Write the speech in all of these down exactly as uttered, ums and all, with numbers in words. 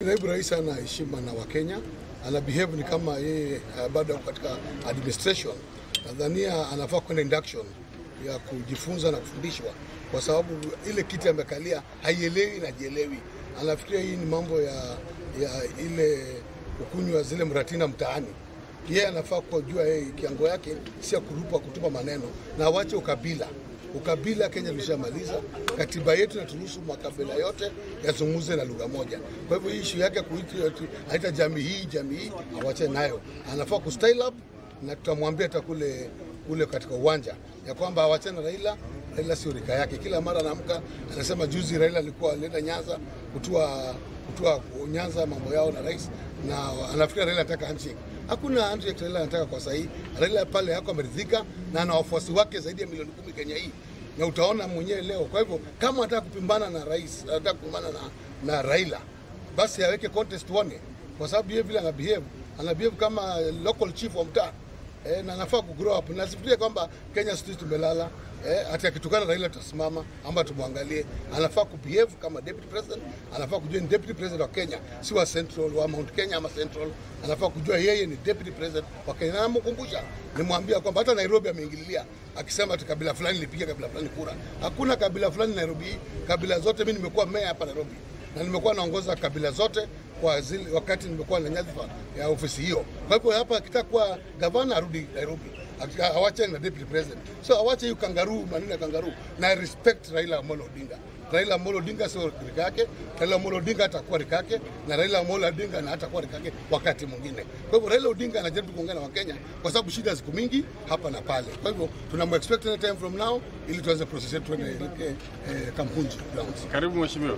Naibu Rais ana heshima na Wakenya, ana behave ni kama yeye uh, bado katika administration. Nadhania anafaa kwenda induction ya kujifunza na kufundishwa, kwa sababu ile kiti amekalia haielewi na jielewi. Anafikiria hii ni mambo ya ya ile kukunywa zile Muratina Mtaani. Yeye anafaa kujua yeye kiango yake si ya kurupa kutupa maneno na wache ukabila. Ukabila Kenya tulishamaliza. Katiba yetu inaturuhusu makabila yote yazungumze na lugha moja. Kwa hivyo hii issue yake kuitwa haita jamii hii jamii hii awache nayo. Anafaa ku style up, na tutamwambia hata kule kule katika uwanja ya kwamba awache na Raila. Raila sio rika yake. Kila mara anaamka anasema juzi Raila alikuwa alienda Nyanza kutua kutua Nyanza mambo yao na rais, na anafikiri Raila anataka handshake. Hakuna handshake Raila anataka kwa sahihi. Raila pale yako ameridhika na ana wafuasi wake zaidi ya milioni kumi Kenya hii. Na utaona mwenyewe leo. Kwa hivyo kama anataka kupimbana na rais, anataka kupimbana na na Raila, basi aweke contest one, kwa sababu yeye vile ana behave, ana behave kama local chief wa mtaa. Eh, na anafaa ku grow up. Na sifikirie kwamba Kenya sisi tumelala. Eh, hata akitukana Raila tutasimama ama tumwangalie. Anafaa ku behave kama deputy president, anafaa kujua ni deputy president wa Kenya, si wa Central wa Mount Kenya ama Central. Anafaa kujua yeye ni deputy president wa Kenya. Na mkumbusha, nimwambia kwamba hata Nairobi ameingililia akisema ati kabila fulani lipiga kabila fulani kura. Hakuna kabila fulani Nairobi, kabila zote. Mimi nimekuwa mayor hapa Nairobi na nimekuwa naongoza kabila zote kwa zile wakati nimekuwa na nyadhifa ya ofisi hiyo. Kwa hivyo hapa akitaka kuwa gavana arudi Nairobi, awache na deputy president. So awache hiyo kangaroo, maneno ya kangaroo, na respect Raila Amolo Odinga. Raila Amolo Odinga sio rika yake. Raila Amolo Odinga atakuwa rika yake, na Raila Amolo Odinga na atakuwa rika yake wakati mwingine. Kwa hivyo Raila Odinga anajaribu kuongea na Wakenya kwa sababu shida ziko mingi hapa na pale. Kwa hivyo tunam expect any time from now ili tuanze process yetu tuende eh, Kampunji grounds. Karibu mheshimiwa.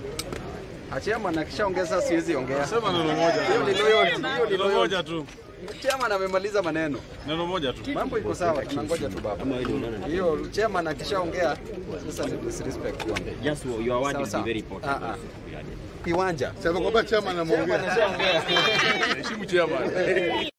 Achema na kisha ongeza siwezi ongea. Sema neno moja. Hiyo ni loyalty, hiyo ni neno moja tu. Chairman amemaliza maneno. Neno moja tu. Mambo iko sawa, tunangoja tu baba. Hiyo chairman akishaongea sasa ni disrespect kwanza. Just your word is very important. Ah ah. Kiwanja. Sasa kwamba chairman anaongea. Chairman anaongea. Heshimu chairman.